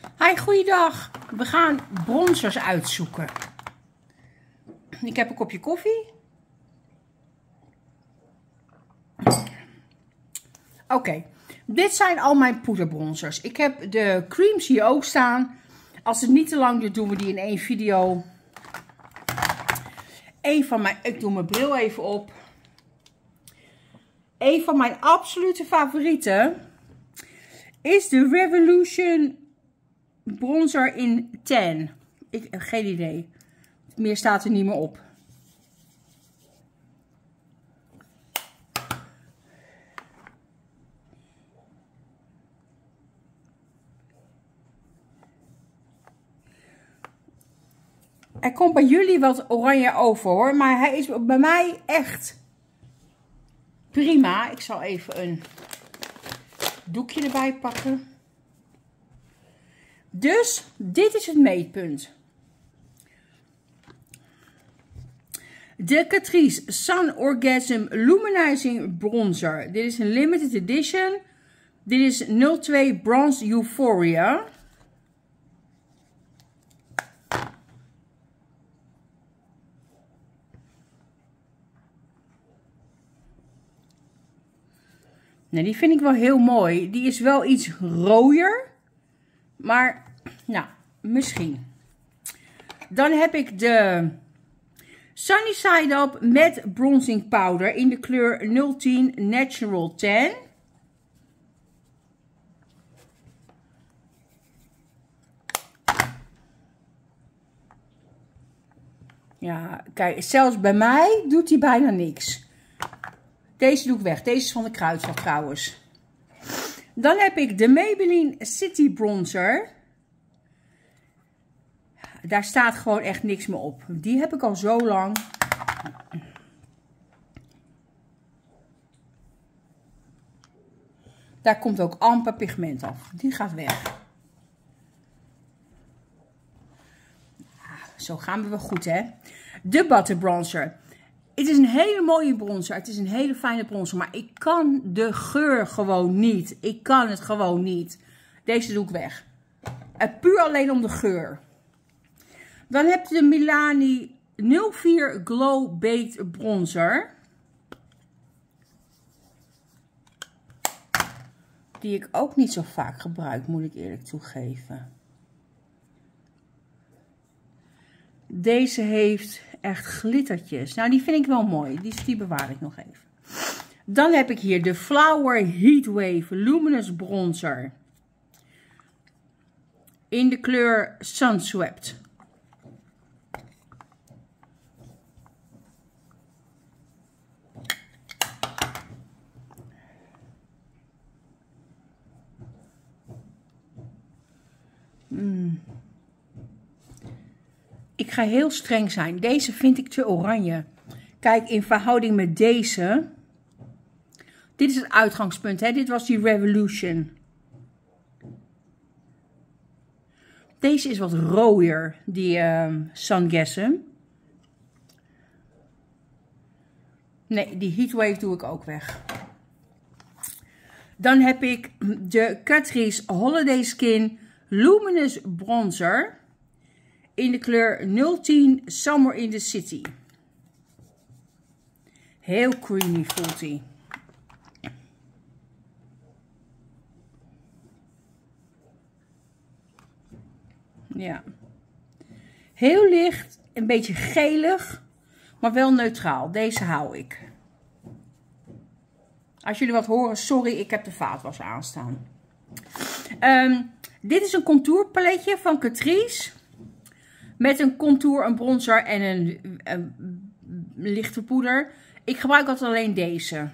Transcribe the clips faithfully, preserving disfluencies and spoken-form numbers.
Hi, goeiedag. We gaan bronzers uitzoeken. Ik heb een kopje koffie. Oké, okay. Dit zijn al mijn poederbronzers. Ik heb de creams hier ook staan. Als het niet te lang duurt, doen we die in één video. Eén van mijn, ik doe mijn bril even op. Een van mijn absolute favorieten is de Revolution bronzer in tan. Ik heb geen idee. Meer staat er niet meer op. Er komt bij jullie wat oranje over hoor. Maar hij is bij mij echt prima. Ik zal even een doekje erbij pakken. Dus dit is het meetpunt. De Catrice Sun Orgasm Luminizing Bronzer. Dit is een limited edition. Dit is nul twee Bronze Euphoria. Nou, die vind ik wel heel mooi. Die is wel iets rooier. Maar, nou, misschien. Dan heb ik de Sunny Side Up met bronzing powder in de kleur nul tien Natural Tan. Ja, kijk, zelfs bij mij doet hij bijna niks. Deze doe ik weg. Deze is van de Kruidvat trouwens. Dan heb ik de Maybelline City Bronzer. Daar staat gewoon echt niks meer op. Die heb ik al zo lang. Daar komt ook amper pigment af. Die gaat weg. Zo gaan we wel goed, hè. De Butter Bronzer. Het is een hele mooie bronzer. Het is een hele fijne bronzer. Maar ik kan de geur gewoon niet. Ik kan het gewoon niet. Deze doe ik weg. Het puur alleen om de geur. Dan heb je de Milani nul vier Glow Baked Bronzer. Die ik ook niet zo vaak gebruik, moet ik eerlijk toegeven. Deze heeft echt glittertjes. Nou, die vind ik wel mooi. Die, die bewaar ik nog even. Dan heb ik hier de Flower Heatwave Luminous Bronzer. In de kleur Sunswept. Mm. Ik ga heel streng zijn. Deze vind ik te oranje. Kijk, in verhouding met deze. Dit is het uitgangspunt. Hè? Dit was die Revolution. Deze is wat rooier. Die uh, Sungasm. Nee, die Heatwave doe ik ook weg. Dan heb ik de Catrice Holiday Skin Luminous Bronzer. In de kleur nul tien Summer in the City. Heel creamy voelt hij. Ja. Heel licht, een beetje gelig, maar wel neutraal. Deze hou ik. Als jullie wat horen, sorry, ik heb de vaatwas aanstaan. Um, dit is een contourpaletje van Catrice. Met een contour, een bronzer en een, een, een lichte poeder. Ik gebruik altijd alleen deze.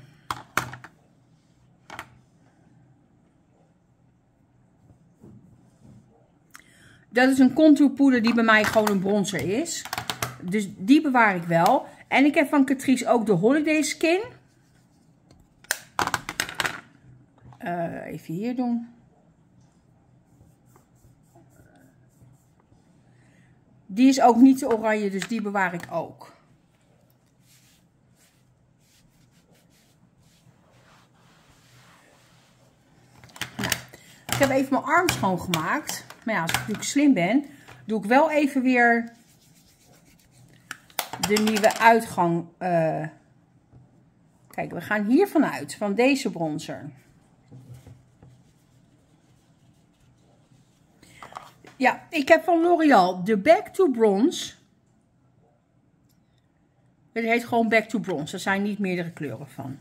Dat is een contourpoeder die bij mij gewoon een bronzer is. Dus die bewaar ik wel. En ik heb van Catrice ook de Holiday Skin. Uh, even hier doen. Die is ook niet te oranje, dus die bewaar ik ook. Nou, ik heb even mijn arm schoongemaakt. Maar ja, als ik natuurlijk slim ben, doe ik wel even weer de nieuwe uitgang. Uh, kijk, we gaan hier vanuit, van deze bronzer. Ja, ik heb van L'Oreal de Back to Bronze. Het heet gewoon Back to Bronze. Er zijn niet meerdere kleuren van.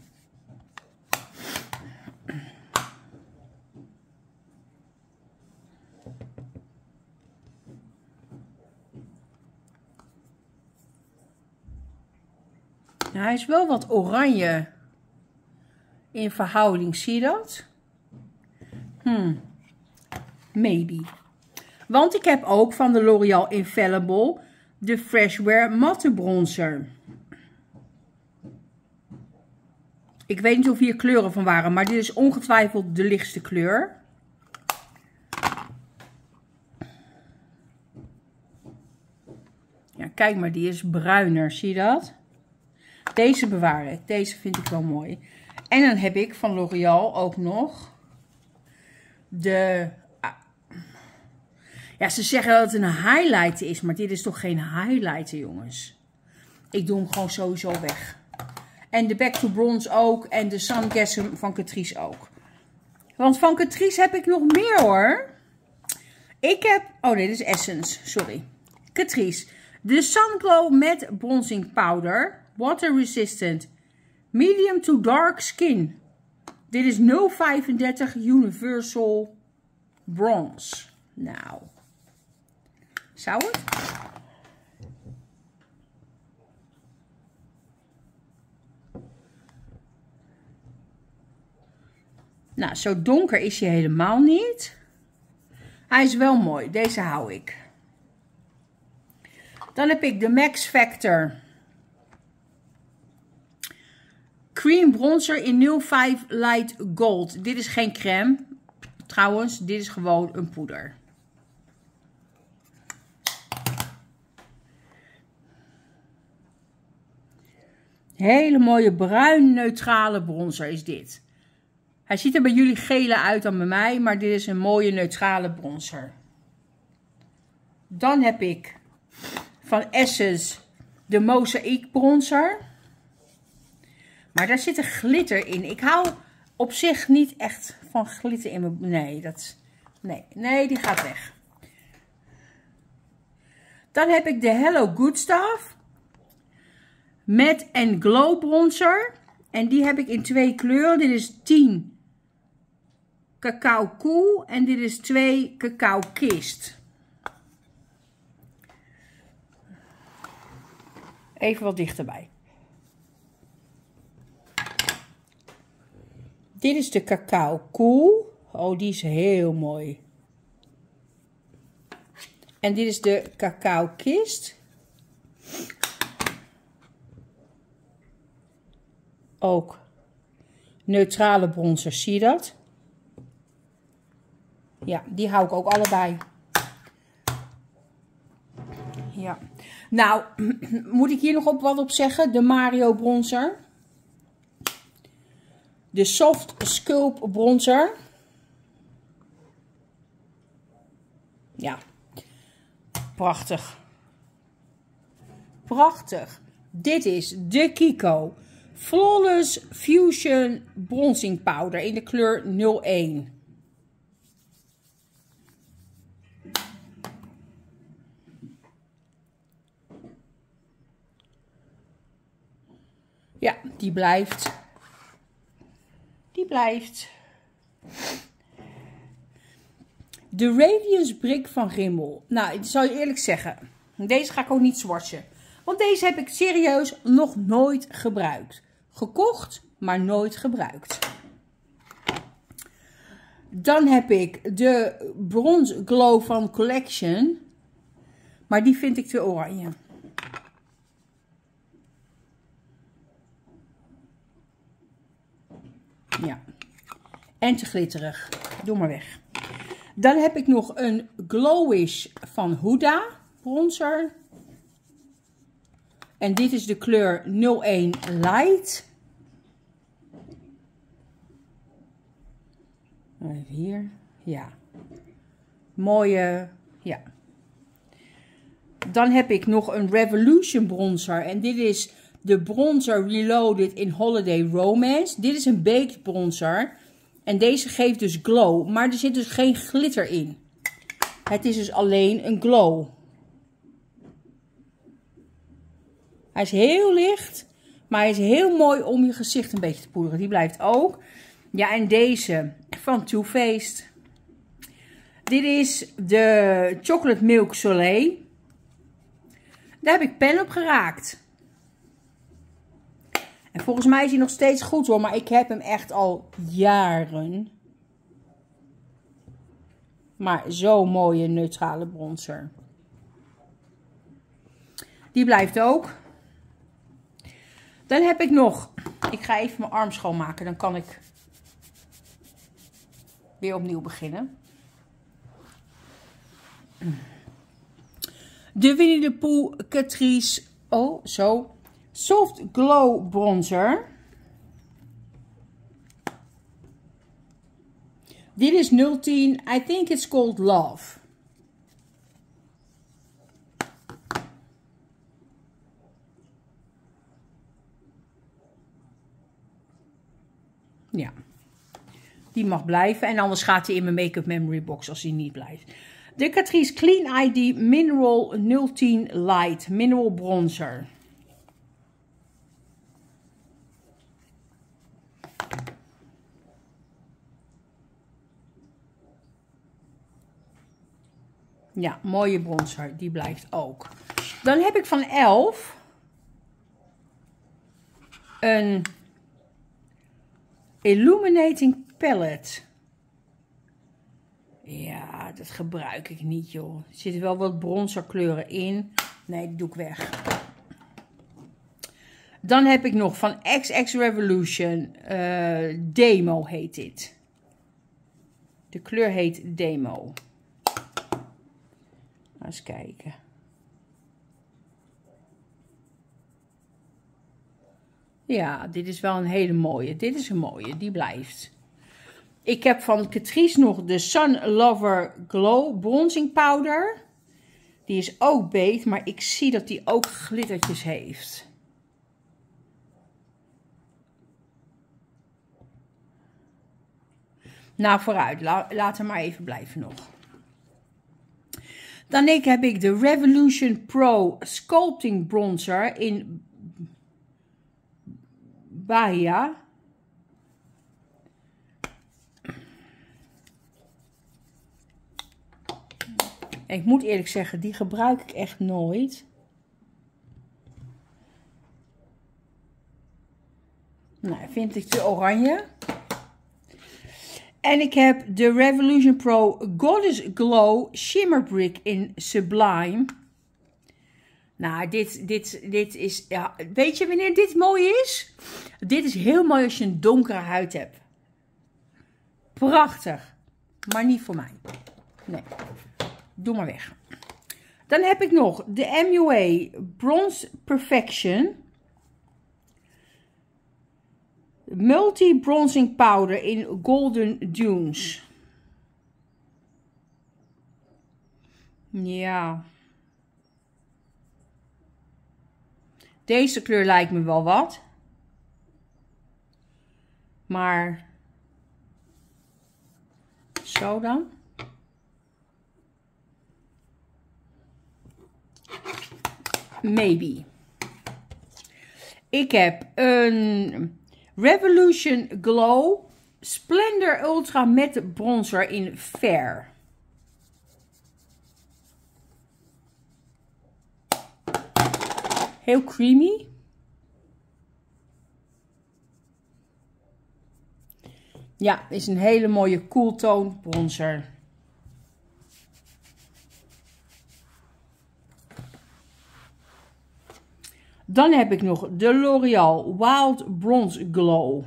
Nou, hij is wel wat oranje in verhouding. Zie je dat? Hmm. Maybe. Want ik heb ook van de L'Oreal Infallible de Fresh Wear Matte Bronzer. Ik weet niet of hier kleuren van waren, maar dit is ongetwijfeld de lichtste kleur. Ja, kijk maar, die is bruiner. Zie je dat? Deze bewaar ik. Deze vind ik wel mooi. En dan heb ik van L'Oreal ook nog de... Ja, ze zeggen dat het een highlighter is, maar dit is toch geen highlighter, jongens. Ik doe hem gewoon sowieso weg. En de Back to Bronze ook. En de Sun Gasm van Catrice ook. Want van Catrice heb ik nog meer, hoor. Ik heb... Oh nee, dit is Essence. Sorry. Catrice. De Sun Glow Matte Bronzing Powder. Water Resistant. Medium to Dark Skin. Dit is nul vijfendertig Universal Bronze. Nou. Zou het? Nou, zo donker is hij helemaal niet. Hij is wel mooi. Deze hou ik. Dan heb ik de Max Factor Cream Bronzer in nul vijf Light Gold. Dit is geen crème. Trouwens, dit is gewoon een poeder. Hele mooie bruin neutrale bronzer is dit. Hij ziet er bij jullie gele uit dan bij mij, maar dit is een mooie neutrale bronzer. Dan heb ik van Essence de Mozaïek bronzer. Maar daar zit een glitter in. Ik hou op zich niet echt van glitter in mijn... Nee, dat... Nee, nee, die gaat weg. Dan heb ik de Hello Good Stuff Matte and Glow bronzer. En die heb ik in twee kleuren. Dit is tien Cacao Cool en dit is twee Cacao Kist. Even wat dichterbij. Dit is de Cacao Cool. Oh, die is heel mooi. En dit is de Cacao Kist. Ook neutrale bronzer, zie je dat? Ja, die hou ik ook allebei. Ja. Nou, moet ik hier nog op wat op zeggen? De Mario bronzer. De Soft Sculpt bronzer. Ja. Prachtig. Prachtig. Dit is de Kiko Flawless Fusion Bronzing Powder in de kleur nul één. Ja, die blijft. Die blijft. De Radiance Brick van Rimmel. Nou, ik zal je eerlijk zeggen. Deze ga ik ook niet swatchen. Want deze heb ik serieus nog nooit gebruikt. Gekocht, maar nooit gebruikt. Dan heb ik de Bronze Glow van Collection. Maar die vind ik te oranje. Ja. En te glitterig. Doe maar weg. Dan heb ik nog een Glowish van Huda bronzer. En dit is de kleur nul één Light. Even hier. Ja. Mooie, ja. Dan heb ik nog een Revolution bronzer. En dit is de bronzer Reloaded in Holiday Romance. Dit is een baked bronzer. En deze geeft dus glow. Maar er zit dus geen glitter in. Het is dus alleen een glow. Hij is heel licht. Maar hij is heel mooi om je gezicht een beetje te poederen. Die blijft ook. Ja, en deze van Too Faced. Dit is de Chocolate Milk Soleil. Daar heb ik pen op geraakt. En volgens mij is hij nog steeds goed hoor. Maar ik heb hem echt al jaren. Maar zo'n mooie neutrale bronzer. Die blijft ook. Dan heb ik nog. Ik ga even mijn arm schoonmaken. Dan kan ik weer opnieuw beginnen. De Winnie the Pooh Catrice. Oh, zo. Soft Glow Bronzer. Dit is nul tien. I think it's called Love. Ja. Die mag blijven. En anders gaat hij in mijn make-up memory box als hij niet blijft. De Catrice Clean I D Mineral nul tien Light. Mineral Bronzer. Ja, mooie bronzer. Die blijft ook. Dan heb ik van Elf een Illuminating Palette. Ja, dat gebruik ik niet, joh. Er zitten wel wat bronzerkleuren in. Nee, die doe ik weg. Dan heb ik nog van X X Revolution. Uh, Demo heet dit. De kleur heet Demo. Eens kijken. Ja, dit is wel een hele mooie. Dit is een mooie, die blijft. Ik heb van Catrice nog de Sun Lover Glow Bronzing Powder. Die is ook beet, maar ik zie dat die ook glittertjes heeft. Nou, vooruit. La laat hem maar even blijven nog. Dan heb ik de Revolution Pro Sculpting Bronzer in Bahia. En ik moet eerlijk zeggen, die gebruik ik echt nooit. Nou, vind ik te oranje. En ik heb de Revolution Pro Goddess Glow Shimmer Brick in Sublime. Nou, dit, dit, dit is... Ja, weet je wanneer dit mooi is? Dit is heel mooi als je een donkere huid hebt. Prachtig. Maar niet voor mij. Nee. Doe maar weg. Dan heb ik nog de M U A Bronze Perfection. Multi Bronzing Powder in Golden Dunes. Ja. Deze kleur lijkt me wel wat. Maar. Zo dan. Maybe. Ik heb een Revolution Glow Splendor Ultra Matte Bronzer in Fair. Heel creamy. Ja, is een hele mooie cool tone bronzer. Dan heb ik nog de L'Oreal Wild Bronze Glow.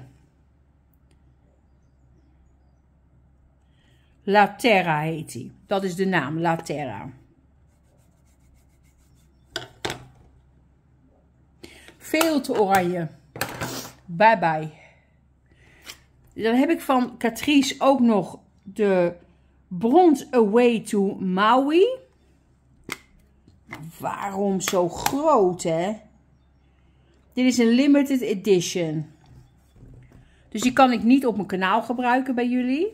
La Terra heet die. Dat is de naam, La Terra. Veel te oranje. Bye bye. Dan heb ik van Catrice ook nog de Bronze Away to Maui. Waarom zo groot, hè? Dit is een limited edition. Dus die kan ik niet op mijn kanaal gebruiken bij jullie.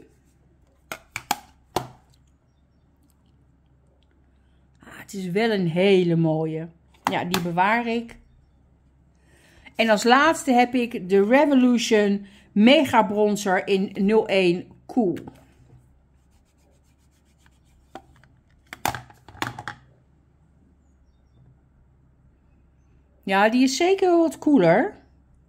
Ah, het is wel een hele mooie. Ja, die bewaar ik. En als laatste heb ik de Revolution Mega Bronzer in nul één Cool. Ja, die is zeker wel wat cooler.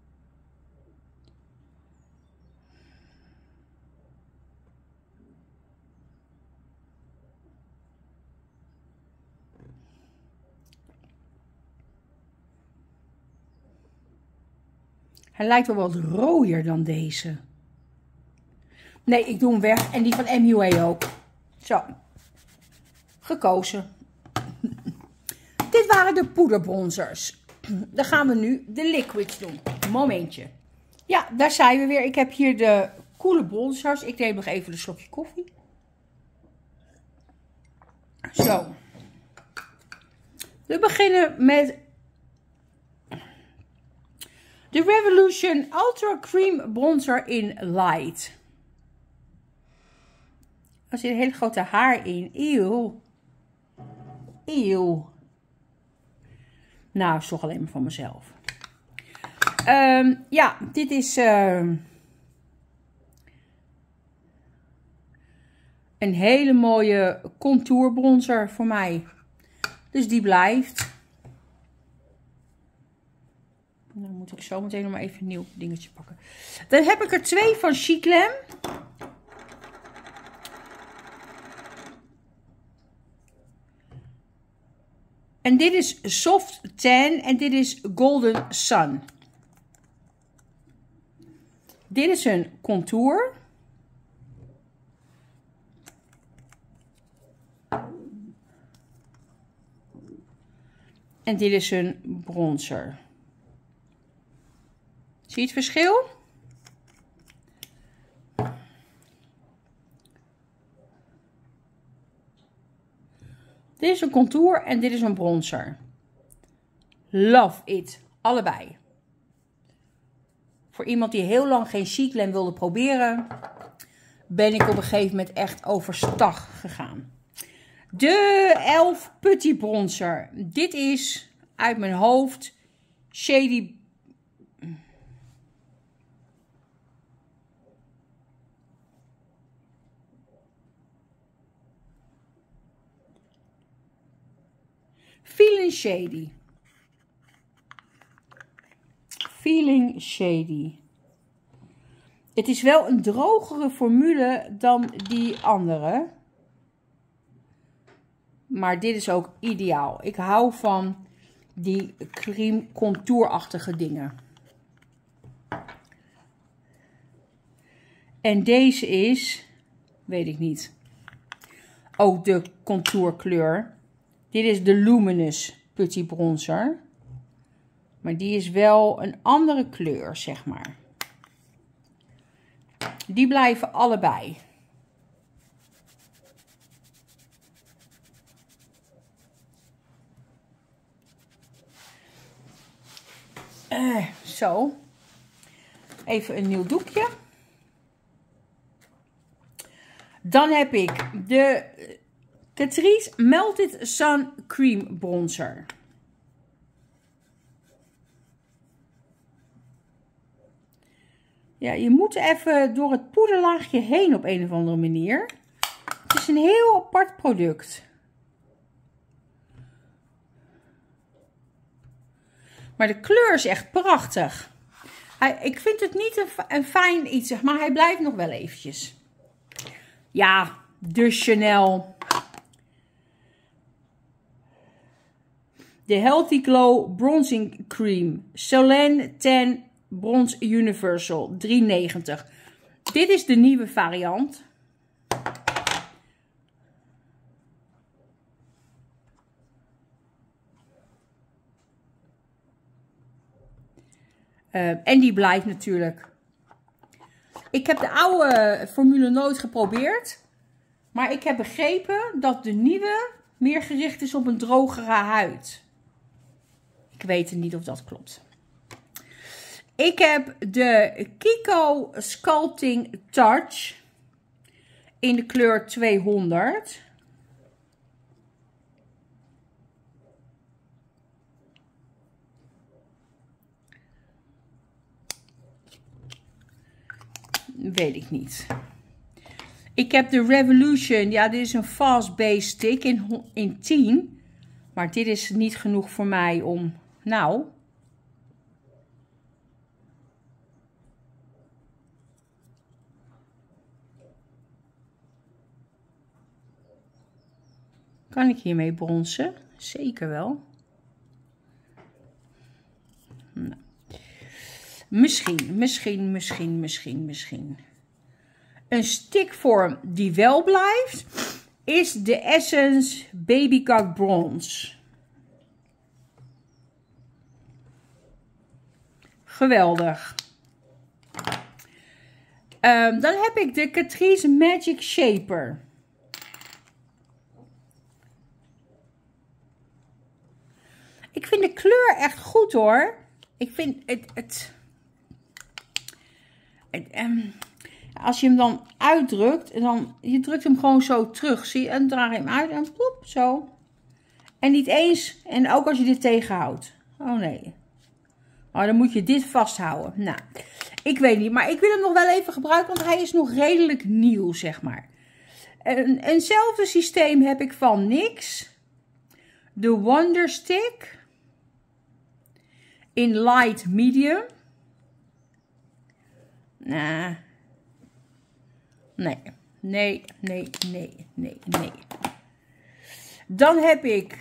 Hij lijkt wel wat rooier dan deze. Nee, ik doe hem weg. En die van M U A ook. Zo. Gekozen. Dit waren de poederbronzers. Dan gaan we nu de liquids doen. Momentje. Ja, daar zijn we weer. Ik heb hier de koele bronzers. Ik neem nog even een slokje koffie. Zo. We beginnen met de Revolution Ultra Cream Bronzer in Light. Er zit een hele grote haar in. Eeuw. Eeuw. Nou, is toch alleen maar van mezelf. Um, ja, dit is uh, een hele mooie contour bronzer voor mij. Dus die blijft. Dan moet ik zo meteen nog maar even een nieuw dingetje pakken. Dan heb ik er twee van Chiclem. En dit is Soft Tan en dit is Golden Sun. Dit is een contour. En dit is een bronzer. Zie je het verschil? Dit is een contour en dit is een bronzer. Love it. Allebei. Voor iemand die heel lang geen Chiclem wilde proberen, ben ik op een gegeven moment echt overstag gegaan. De elf Putty Bronzer. Dit is uit mijn hoofd Shady. Feeling Shady. Feeling Shady. Het is wel een drogere formule dan die andere. Maar dit is ook ideaal. Ik hou van die cream contourachtige dingen. En deze is, weet ik niet, ook de contourkleur. Dit is de Luminous Putty Bronzer. Maar die is wel een andere kleur, zeg maar. Die blijven allebei. Uh, zo. Even een nieuw doekje. Dan heb ik de Catrice Melted Sun Cream Bronzer. Ja, je moet even door het poederlaagje heen op een of andere manier. Het is een heel apart product. Maar de kleur is echt prachtig. Hij, ik vind het niet een, een fijn iets, zeg maar hij blijft nog wel eventjes. Ja, de Chanel. De Healthy Glow Bronzing Cream. Solène Tan Bronze Universal. drie negentig. Dit is de nieuwe variant. Uh, en die blijft natuurlijk. Ik heb de oude formule nooit geprobeerd. Maar ik heb begrepen dat de nieuwe meer gericht is op een drogere huid. Ik weet niet of dat klopt. Ik heb de Kiko Sculpting Touch in de kleur tweehonderd. Weet ik niet. Ik heb de Revolution. Ja, dit is een fast base stick in, in tien. Maar dit is niet genoeg voor mij om... Nou... Kan ik hiermee bronzen? Zeker wel. Nou. Misschien, misschien, misschien, misschien, misschien. Een stickvorm die wel blijft is de Essence Baby Got Bronze. Geweldig. Um, dan heb ik de Catrice Magic Shaper. Ik vind de kleur echt goed hoor. Ik vind het... het, het um, als je hem dan uitdrukt, en dan, je drukt hem gewoon zo terug, zie je, en draai hem uit en plop, zo. En niet eens, en ook als je dit tegenhoudt. Oh nee. Oh, dan moet je dit vasthouden. Nou, ik weet niet, maar ik wil hem nog wel even gebruiken, want hij is nog redelijk nieuw, zeg maar. En, eenzelfde systeem heb ik van N Y X. De Wonder Stick. In light medium. Nou... Nee, nee, nee, nee, nee, nee. Dan heb ik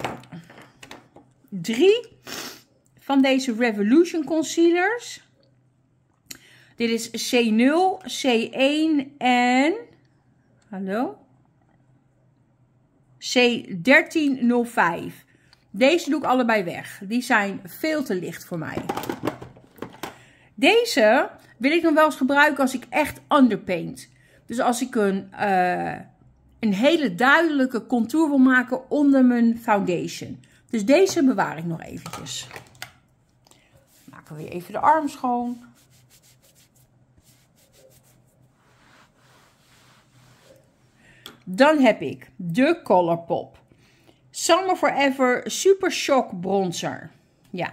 drie van deze Revolution concealers. Dit is C nul, C één en... Hallo? C dertien nul vijf. Deze doe ik allebei weg. Die zijn veel te licht voor mij. Deze wil ik nog wel eens gebruiken als ik echt underpaint. Dus als ik een, uh, een hele duidelijke contour wil maken onder mijn foundation. Dus deze bewaar ik nog eventjes. Maken we weer even de arm schoon. Dan heb ik de Colourpop Summer Forever Super Shock Bronzer. Ja.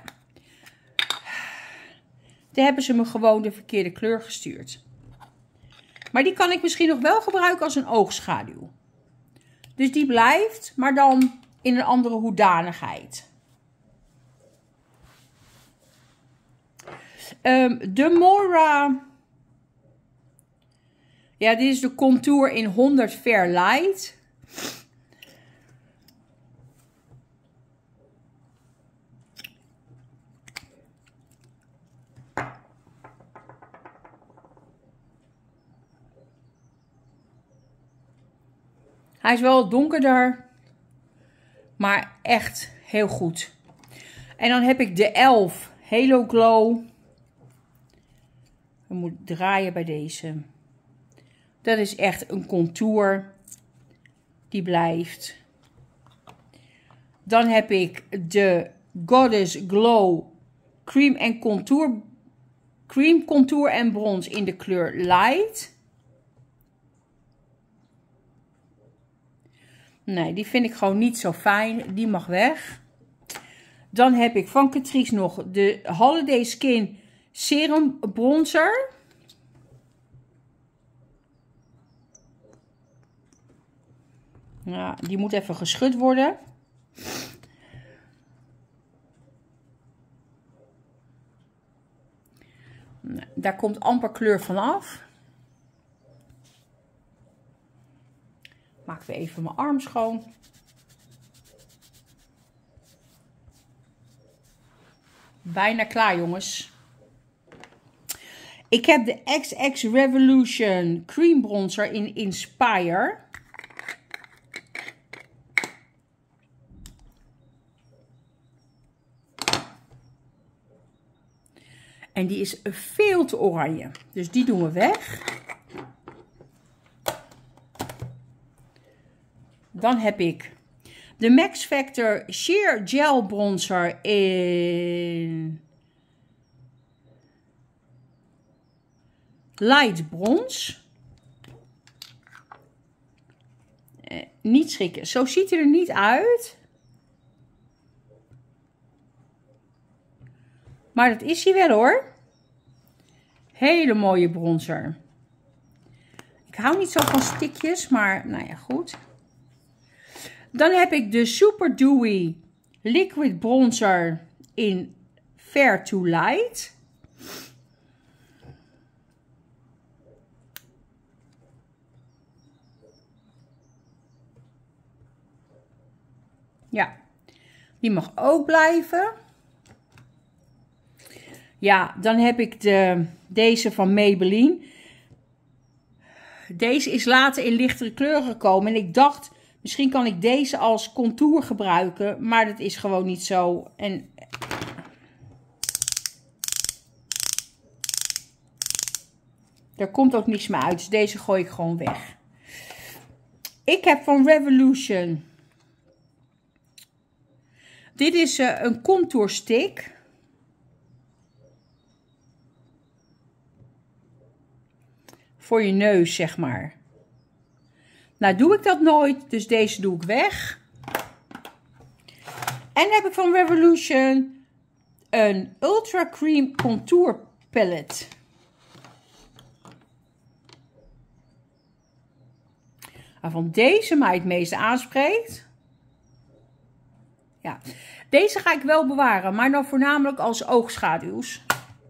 Daar hebben ze me gewoon de verkeerde kleur gestuurd. Maar die kan ik misschien nog wel gebruiken als een oogschaduw. Dus die blijft, maar dan in een andere hoedanigheid. Um, de Mora. Ja, dit is de contour in honderd Fair Light. Hij is wel donkerder, maar echt heel goed. En dan heb ik de elf Halo Glow. Ik moet draaien bij deze. Dat is echt een contour die blijft. Dan heb ik de Goddess Glow Cream en Contour, Cream Contour en Bronze in de kleur Light. Nee, die vind ik gewoon niet zo fijn. Die mag weg. Dan heb ik van Catrice nog de Holiday Skin Serum Bronzer. Ja, die moet even geschud worden. Daar komt amper kleur van af. Maak weer even mijn arm schoon. Bijna klaar, jongens. Ik heb de X X Revolution Cream Bronzer in Inspire. En die is veel te oranje. Dus die doen we weg. dan heb ik de Max Factor Sheer Gel Bronzer in Light Bronze. Eh, niet schrikken. Zo ziet hij er niet uit. Maar dat is hij wel hoor. Hele mooie bronzer. Ik hou niet zo van stikjes, maar nou ja, goed. Dan heb ik de Super Dewy Liquid Bronzer in Fair to Light. Ja, die mag ook blijven. Ja, dan heb ik de, deze van Maybelline. Deze is later in lichtere kleuren gekomen. En ik dacht, misschien kan ik deze als contour gebruiken. Maar dat is gewoon niet zo. En er komt ook niets meer uit. Dus deze gooi ik gewoon weg. Ik heb van Revolution. Dit is uh, een contour stick. Voor je neus, zeg maar. Nou, doe ik dat nooit. Dus deze doe ik weg. En heb ik van Revolution een Ultra Cream Contour Palette. Waarvan deze mij het meest aanspreekt. Ja, deze ga ik wel bewaren. Maar dan voornamelijk als oogschaduws.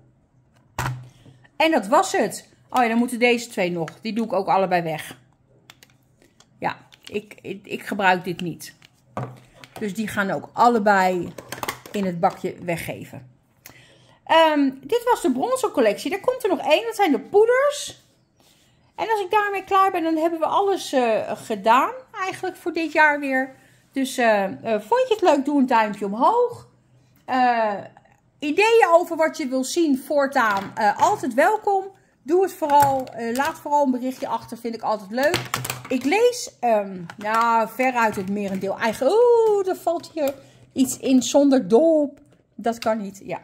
En dat was het. Oh ja, dan moeten deze twee nog. Die doe ik ook allebei weg. Ja, ik, ik, ik gebruik dit niet. Dus die gaan ook allebei in het bakje weggeven. Um, dit was de bronzercollectie. Er komt er nog één. Dat zijn de poeders. En als ik daarmee klaar ben, dan hebben we alles uh, gedaan. Eigenlijk voor dit jaar weer. Dus uh, uh, vond je het leuk? Doe een duimpje omhoog. Uh, ideeën over wat je wil zien voortaan. Uh, altijd welkom. Doe het vooral. Uh, laat vooral een berichtje achter. Vind ik altijd leuk. Ik lees um, nou, veruit het merendeel. Eigenlijk, oeh, er valt hier iets in zonder dop. Dat kan niet. Ja.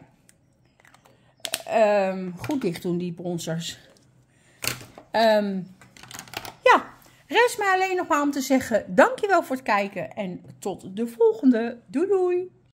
Um, goed dicht doen die bronzers. Um, ja. Rest mij alleen nog maar om te zeggen. Dankjewel voor het kijken. En tot de volgende. Doei doei.